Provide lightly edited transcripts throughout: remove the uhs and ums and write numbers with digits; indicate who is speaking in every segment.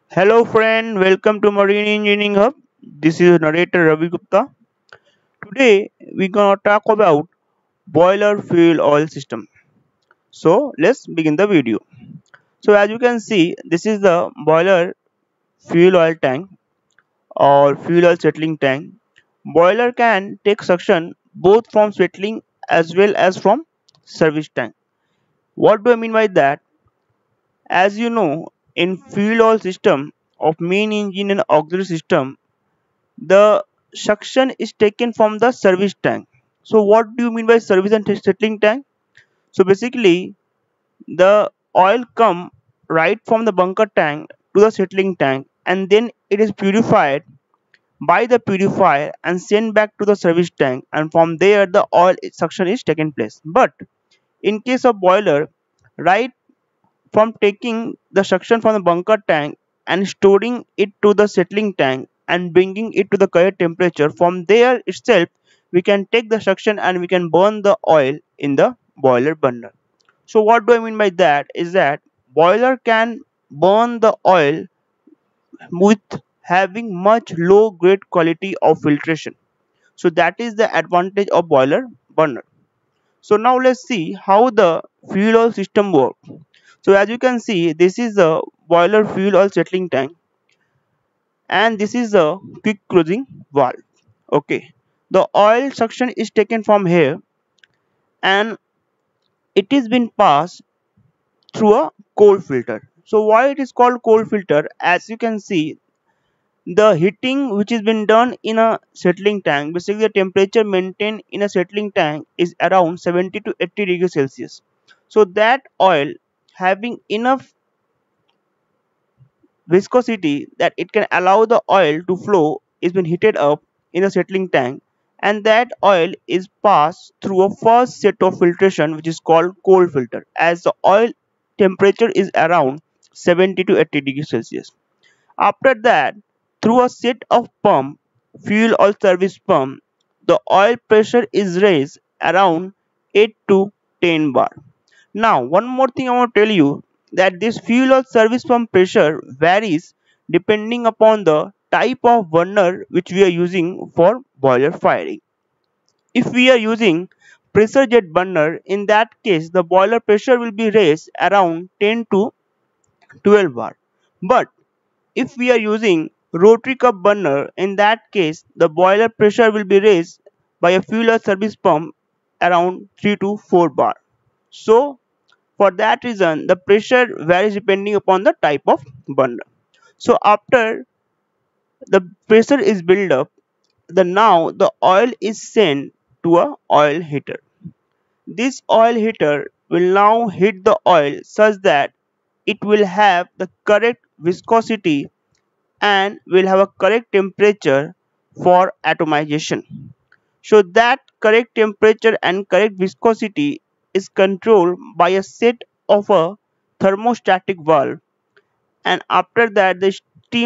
Speaker 1: Hello friend, welcome to Marine Engineering Hub. This is narrator Ravi Gupta. Today we're gonna talk about boiler fuel oil system. So let's begin the video. So as you can see, this is the boiler fuel oil tank or fuel oil settling tank. Boiler can take suction both from settling as well as from service tank. What do I mean by that? As you know, in fuel oil system of main engine and auxiliary system, the suction is taken from the service tank. So what do you mean by service and settling tank? So basically the oil come right from the bunker tank to the settling tank, and then it is purified by the purifier and sent back to the service tank, and from there the oil suction is taken place. But in case of boiler, right from taking the suction from the bunker tank and storing it to the settling tank and bringing it to the correct temperature, from there itself we can take the suction and we can burn the oil in the boiler burner. So what do I mean by that is that boiler can burn the oil with having much low grade quality of filtration. So that is the advantage of boiler burner. So now let's see how the fuel oil system works. So as you can see, this is the boiler fuel oil settling tank, and this is the quick closing valve. Okay, the oil suction is taken from here, and it is been passed through a cold filter. So why it is called cold filter? As you can see, the heating which has been done in a settling tank, basically the temperature maintained in a settling tank is around 70 to 80 degrees Celsius. So that oil having enough viscosity that it can allow the oil to flow is been heated up in a settling tank, and that oil is passed through a first set of filtration which is called cold filter, as the oil temperature is around 70 to 80 degrees Celsius. After that, through a set of pump, fuel oil service pump, the oil pressure is raised around 8 to 10 bar. Now, one more thing I want to tell you, that this fuel oil service pump pressure varies depending upon the type of burner which we are using for boiler firing. If we are using pressure jet burner, in that case the boiler pressure will be raised around 10 to 12 bar. But if we are using rotary cup burner, in that case the boiler pressure will be raised by a fuel oil service pump around 3 to 4 bar. So for that reason, the pressure varies depending upon the type of burner. So after the pressure is built up, now the oil is sent to a oil heater. This oil heater will now heat the oil such that it will have the correct viscosity and will have a correct temperature for atomization. So that correct temperature and correct viscosity is controlled by a set of a thermostatic valve, and after that the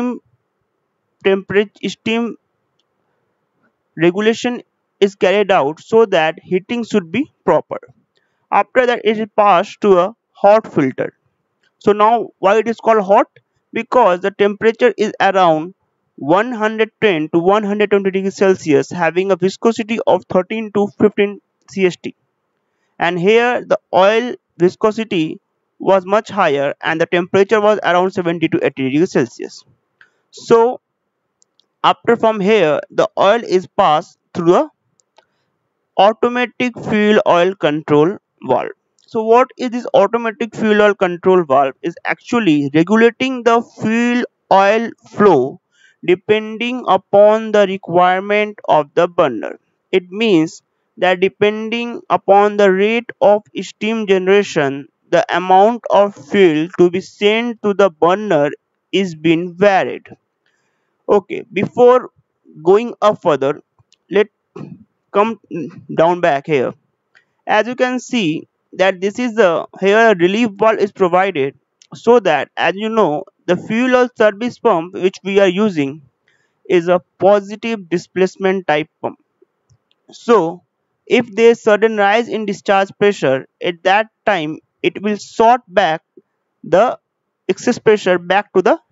Speaker 1: steam regulation is carried out so that heating should be proper. After that it is passed to a hot filter. So now why it is called hot? Because the temperature is around 110 to 120 degrees Celsius, having a viscosity of 13 to 15 CST. And here the oil viscosity was much higher and the temperature was around 70 to 80 degrees Celsius. So after from here the oil is passed through a automatic fuel oil control valve. So what is this automatic fuel oil control valve? Is actually regulating the fuel oil flow depending upon the requirement of the burner. It means that depending upon the rate of steam generation, the amount of fuel to be sent to the burner is being varied. Okay, before going up further, let come down back here. As you can see that this is the here a relief valve is provided, so that as you know the fuel oil service pump which we are using is a positive displacement type pump. So if there is sudden rise in discharge pressure, at that time it will sort back the excess pressure back to the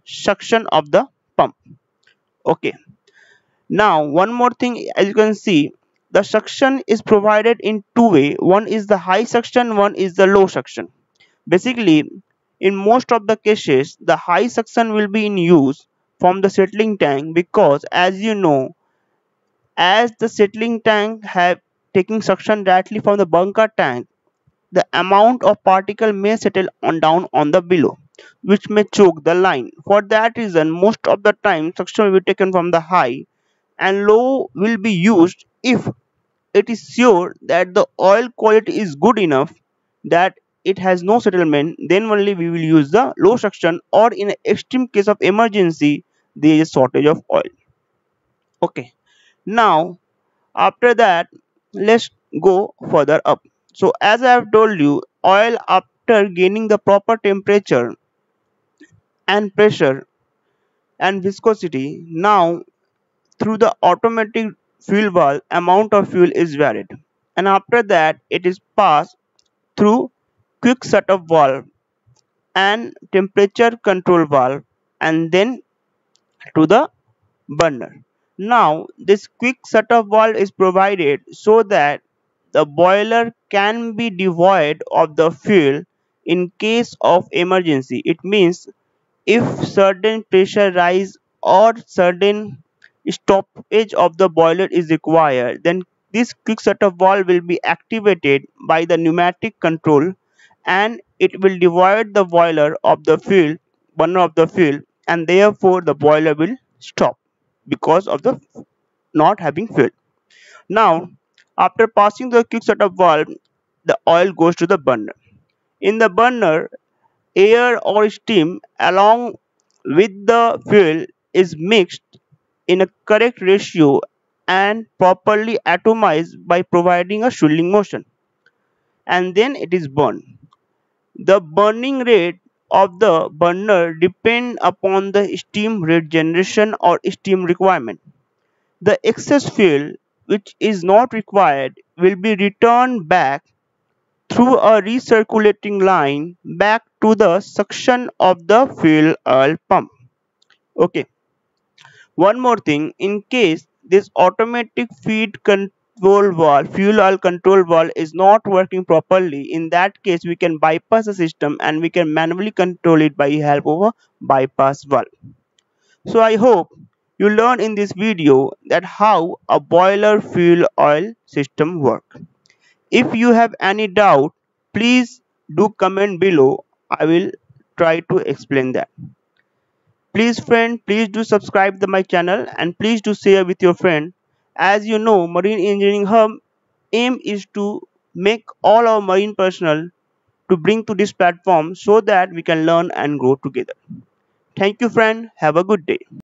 Speaker 1: suction of the pump. Okay. Now one more thing, as you can see, the suction is provided in two way. One is the high suction, one is the low suction. Basically, in most of the cases, the high suction will be in use from the settling tank, because as you know, as the settling tank have taking suction directly from the bunker tank, the amount of particle may settle on down on the below, which may choke the line. For that reason, most of the time suction will be taken from the high, and low will be used if it is sure that the oil quality is good enough that it has no settlement. Then only we will use the low suction, or in an extreme case of emergency there is a shortage of oil. Okay, now after that, let's go further up. So as I have told you, oil, after gaining the proper temperature and pressure and viscosity, now through the automatic fuel valve amount of fuel is varied, and after that it is passed through quick shut-off valve and temperature control valve, and then to the burner. Now this quick shut-off valve is provided so that the boiler can be devoid of the fuel in case of emergency. It means if certain pressure rise or certain stoppage of the boiler is required, then this quick shut-off valve will be activated by the pneumatic control, and it will devoid the boiler of the fuel, burner of the fuel, and therefore the boiler will stop because of the not having fuel. Now, after passing the quick shut-off valve, the oil goes to the burner. In the burner, air or steam along with the fuel is mixed in a correct ratio and properly atomized by providing a swirling motion, and then it is burned. The burning rate of the burner depends upon the steam rate generation or steam requirement. The excess fuel which is not required will be returned back through a recirculating line back to the suction of the fuel oil pump. Okay. One more thing, in case this automatic feed control valve, fuel oil control valve is not working properly, in that case we can bypass the system and we can manually control it by help of a bypass valve. So I hope you learned in this video that how a boiler fuel oil system works. If you have any doubt, please do comment below. I will try to explain that. Please friend, please do subscribe to my channel and please do share with your friend. As you know, Marine Engineering Hub aim is to make all our marine personnel to bring to this platform so that we can learn and grow together. Thank you friend. Have a good day.